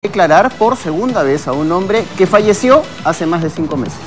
Declarar por segunda vez a un hombre que falleció hace más de 5 meses.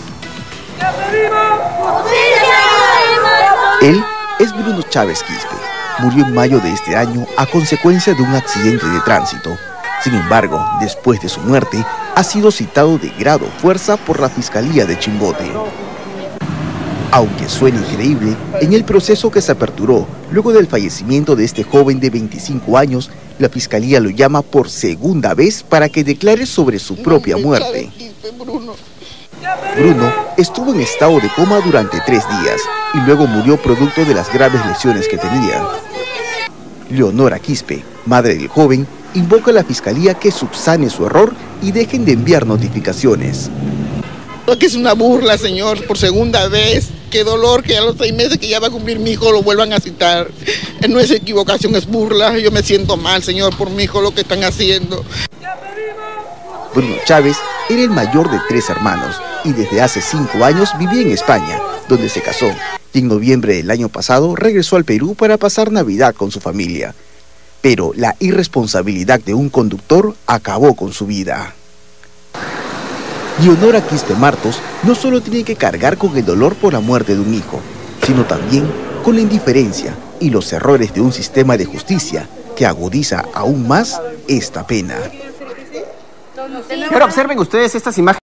Él es Bruno Chávez Quispe. Murió en mayo de este año a consecuencia de un accidente de tránsito. Sin embargo, después de su muerte, ha sido citado de grado fuerza por la Fiscalía de Chimbote. Aunque suene increíble, en el proceso que se aperturó luego del fallecimiento de este joven de 25 años, la Fiscalía lo llama por segunda vez para que declare sobre su propia muerte. Bruno estuvo en estado de coma durante 3 días y luego murió producto de las graves lesiones que tenía. Leonora Quispe, madre del joven, invoca a la Fiscalía que subsane su error y dejen de enviar notificaciones. Que es una burla, señor, por segunda vez. Qué dolor que a los 6 meses que ya va a cumplir mi hijo lo vuelvan a citar. No es equivocación, es burla. Yo me siento mal, señor, por mi hijo lo que están haciendo. Bruno Chávez era el mayor de 3 hermanos y desde hace 5 años vivía en España, donde se casó. Y en noviembre del año pasado regresó al Perú para pasar Navidad con su familia. Pero la irresponsabilidad de un conductor acabó con su vida. Leonora Quispe Martos no solo tiene que cargar con el dolor por la muerte de un hijo, sino también con la indiferencia y los errores de un sistema de justicia que agudiza aún más esta pena. Ahora observen ustedes estas imágenes.